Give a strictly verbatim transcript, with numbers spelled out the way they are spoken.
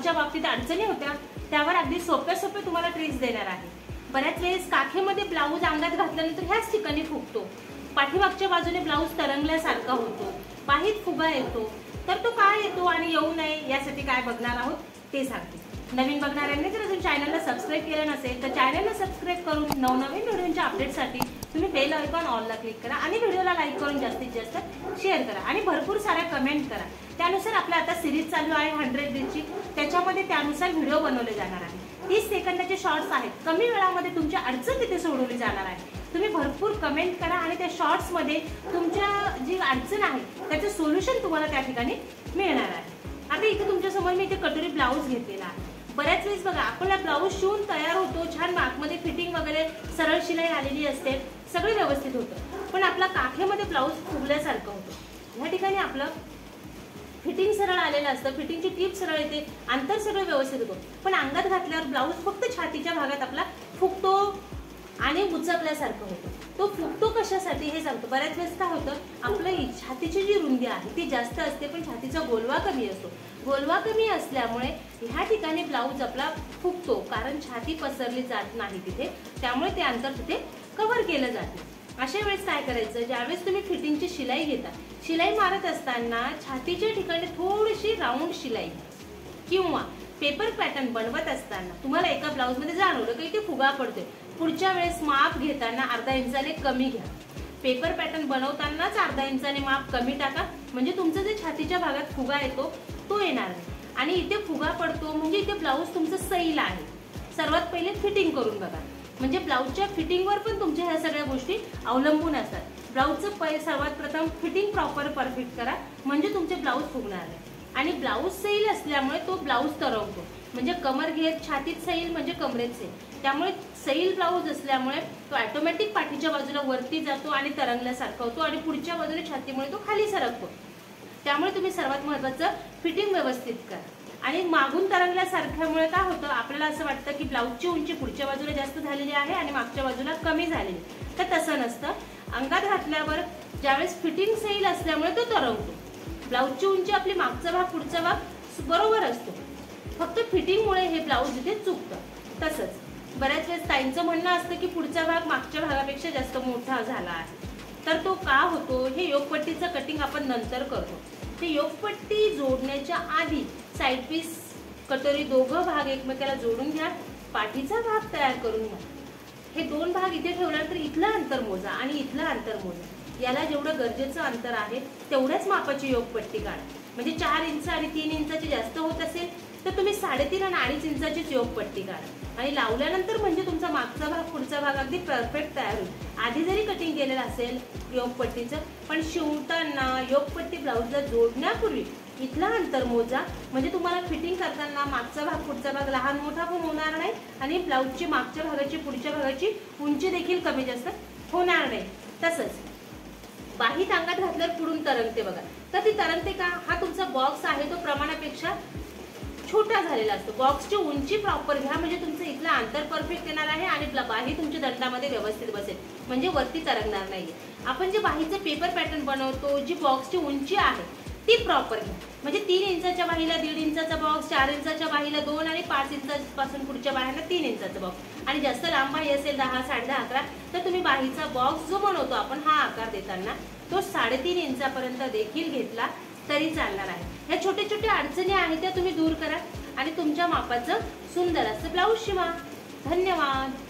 ज्याच्या बाबतीत अडचणी होत्या त्यावर अगदी सोप्या सोप्या तुम्हाला ट्रिक्स देणार आहे। बऱ्याच वेळेस काखेमध्ये ब्लाऊज अंगात घातल्यानंतर ह्याच ठिकाणी फुगतो, पाठीमागच्या बाजूने ब्लाऊज तरंगल्यासारखा होतो, बाहीत फुगा येतो, तर तो काय येतो आणि येऊ नये यासाठी काय बघणार आहोत ते सांगते। नवीन बघणाऱ्यांनी जर अजून चॅनलला सबस्क्राईब केलं नसेल तर चॅनलला सबस्क्राईब करून नवनवीन व्हिडिओच्या अपडेटसाठी तुम्ही बेल आयकॉन ऑलला क्लिक करा आणि व्हिडिओला लाईक करून जास्तीत जास्त शेअर करा आणि भरपूर साऱ्या कमेंट करा। त्यानुसार आपल्या आता सिरीज चालू आहे हंड्रेड डेजची, त्याच्यामध्ये त्यानुसार व्हिडिओ बनवले जाणार आहे। तीस सेकंदाचे शॉर्ट्स आहेत, कमी वेळामध्ये तुमची अडचण तिथे सोडवली जाणार आहे। तुम्ही भरपूर कमेंट करा आणि त्या शॉर्ट्स मध्ये तुमच्या जी अडचण आहे त्याचं सोल्युशन तुम्हाला त्या ठिकाणी मिळणार आहे। आता इथे तुमच्या समोर मी इथे कटोरी ब्लाऊज घेतलेला आहे। बऱ्याच वेळेस बघा आपला ब्लाऊज शिवून तयार होतो, छान आतमध्ये फिटिंग वगैरे सरळ शिलाई आलेली असते, सगळं व्यवस्थित होतं, पण आपला काखेमध्ये ब्लाऊज फुगल्यासारखं होतं। या ठिकाणी आपलं फिटिंग सरळ आलेलं असतं, फिटिंगची टीप सरळ येते, अंतर सगळं व्यवस्थित होतं, पण अंगात घातल्यावर ब्लाऊज फक्त छातीच्या भागात आपला फुगतो आणि उचकल्यासारखं होतं। तो फुगतो कशासाठी हे सांगतो। बऱ्याच वेळेस काय होतं, आपलं छातीची जी रुंदी आहे ती जास्त असते पण छातीचा गोलवा कमी असतो। गोलवा कमी असल्यामुळे ह्या ठिकाणी ब्लाऊज आपला फुगतो, कारण छाती पसरली जात नाही तिथे, त्यामुळे ते अंतर तिथे कव्हर केलं जाते। अशा वेळेस काय करायचं, ज्यावेळेस तुम्ही फिटिंगची शिलाई घेता, शिलाई मारत असताना छातीच्या ठिकाणी थोडीशी राऊंड शिलाई किंवा पेपर पॅटर्न बनवत असताना तुम्हाला एका ब्लाऊज मध्ये जाणवलं की इथे फुगा पडतोय, पुढच्या वेळेस माप घेताना अर्धा इंचाने कमी घ्या। पेपर पॅटर्न बनवतानाच अर्धा इंचाने माप कमी टाका, म्हणजे तुमचं जे छातीच्या भागात फुगा येतो तो येणार नाही। आणि इथे फुगा पडतो म्हणजे इथे ब्लाऊज तुमचं सैल आहे। सर्वात पहिले फिटिंग करून बघा, म्हणजे ब्लाऊजच्या फिटिंगवर पण तुमच्या ह्या सगळ्या गोष्टी अवलंबून असतात। ब्लाऊजचं पहिले सर्वात प्रथम फिटिंग प्रॉपर परफेक्ट करा, म्हणजे तुमचे ब्लाऊज फुगणार नाही। आणि ब्लाऊज सैल असल्यामुळे तो ब्लाऊज तरवतो, म्हणजे कमर घेत छातीत सैल म्हणजे कमरेत सैल, त्यामुळे सैल ब्लाऊज असल्यामुळे तो ऑटोमॅटिक पाठीच्या बाजूला वरती जातो आणि तरंगल्यासारखा होतो आणि पुढच्या बाजूने छातीमुळे तो खाली सरकतो। त्यामुळे तुम्ही सर्वात महत्त्वाचं फिटिंग व्यवस्थित करा। आणि मागून तरंगल्यासारख्यामुळे काय होतं, आपल्याला असं वाटतं की ब्लाऊजची उंची पुढच्या बाजूला जास्त झालेली आहे आणि मागच्या बाजूला कमी झालेली, तर तसं नसतं। अंगात घातल्यावर ज्यावेळेस फिटिंग सैल असल्यामुळे तो तरंगतो, ब्लाऊजची उंची आपली मागचा भाग पुढचा भाग बरोबर असतो, फक्त फिटिंगमुळे हे ब्लाऊज इथे चुकतं। तसंच बऱ्याच वेळेस ताईंचं म्हणणं असतं की पुढचा भाग मागच्या भागापेक्षा जास्त मोठा झाला आहे, तर तो का होतो, हे योगपट्टीचं कटिंग आपण नंतर करतो। ते योगपट्टी जोडण्याच्या आधी साइड पीस कटोरी दोघं भाग एकमेकाला जोडून घ्या, पाठीचा भाग तयार करून घ्या। हे दोन भाग इथे ठेवल्यानंतर इथलं अंतर मोजा आणि इथलं अंतर मोजा, याला जेवढं गरजेचं अंतर आहे तेवढ्याच मापाची योगपट्टी काढा। म्हणजे चार इंच आणि तीन इंचाची जास्त होत असेल तर तुम्ही साडेतीन आणि अडीच इंचाचीच योगपट्टी काढा आणि लावल्यानंतर म्हणजे तुमचा मागचा भाग पुढचा भाग अगदी परफेक्ट तयार होईल। आधी जरी कटिंग केलेलं असेल योगपट्टीचं, पण शिवताना योगपट्टी ब्लाऊजला जोडण्यापूर्वी इथला अंतर मोजा, म्हणजे तुम्हाला फिटिंग करताना मागचा भाग पुढचा भाग लहान मोठा पण होणार नाही आणि ब्लाऊजची मागच्या भागाची पुढच्या भागाची उंची देखील कमी जास्त होणार नाही। तसंच बाहीत अंगात घातल्यावर पुढून तरंगते बघा, तर ती तरंगते का, हा तुमचा बॉक्स आहे तो प्रमाणापेक्षा छोटा झालेला असतो। बॉक्सची उंची प्रॉपर घ्या, म्हणजे तुमचं इथलं अंतर परफेक्ट येणार आहे आणि बाही तुमच्या दंडामध्ये व्यवस्थित बसेल, म्हणजे वरती तरंगणार नाहीये। आपण जे बाहीचं पेपर पॅटर्न बनवतो, जी बॉक्सची उंची आहे ती प्रॉपर घ्या, म्हणजे तीन इंचाच्या बाहीला दीड इंचाचा बॉक्स, चार इंचाच्या बाहीला दोन आणि पाच इंचापासून पुढच्या बाहीला तीन इंचाचा बॉक्स, आणि जास्त लांब बाही असेल दहा साडे दहा अकरा तर तुम्ही बाहीचा बॉक्स जो बनवतो आपण हा आकार देताना तो साडेतीन इंचापर्यंत देखील घेतला तरी चालणार आहे। ह्या छोटे छोटे अडचणी आहेत त्या तुम्ही दूर करा आणि तुमच्या मापाचं सुंदर असं ब्लाऊज शिवा। धन्यवाद।